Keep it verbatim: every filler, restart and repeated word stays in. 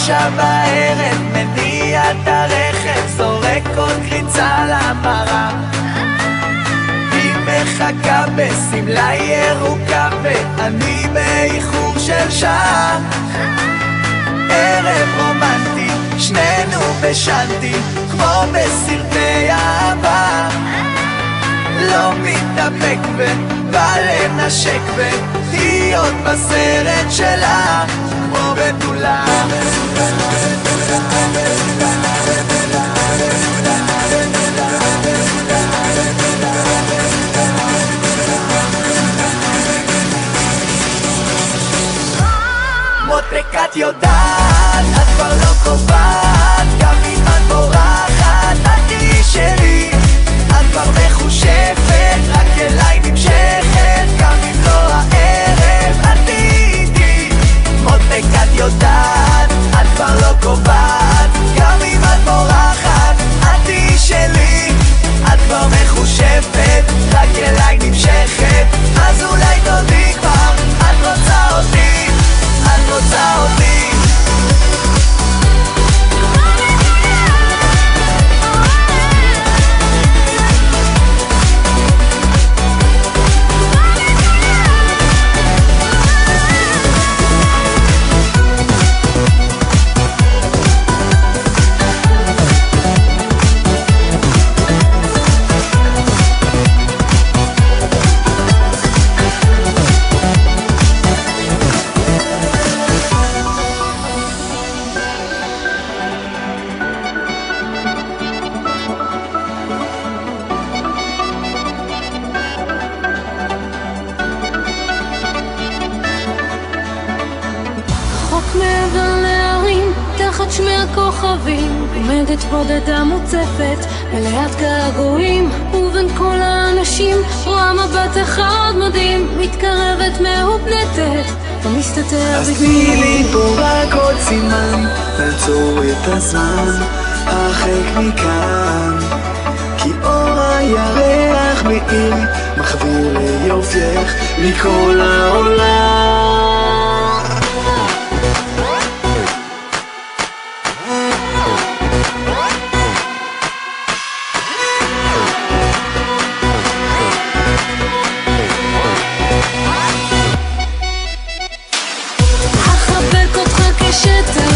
תשע בערב, מניע את הרכב, זורק עוד קריצה למראה. היא מחכה בסמלה ירוקה ואני באיחור של שעה. ערב רומנטי, שנינו בשנתי, כמו בסרטי אהבה. לא מתאפק ובא לנשק ולהיות בסרט שלה, כמו בתולה. מותק את יודעת, את כבר לא קובעת, גם אם את בורחת, את תהיי שלי. את כבר מחושפת, רק אליי נמשכת, גם אם לא הערב, את תהיי איתי. מותק את יודעת, את כבר לא קובעת, גם אם את בורחת, את תהיי שלי. את כבר מחושפת, רק אליי נמשכת, אז אולי תודי כבר, את רוצה אותי, את רוצה אותי. שמי הכוכבים, עומדת בודדה מוצפת, מלאת געגועים, ובין כל האנשים רואה מבט אחד מדהים, מתקרבת מהופנטת ומסתתר בגבול. אז תני לי פה רק עוד סימן, לעצור את הזמן, הרחק מכאן, כי אור הירח מאיר, מחביר ליופייך מכל העולם. אחבק אותך כשתל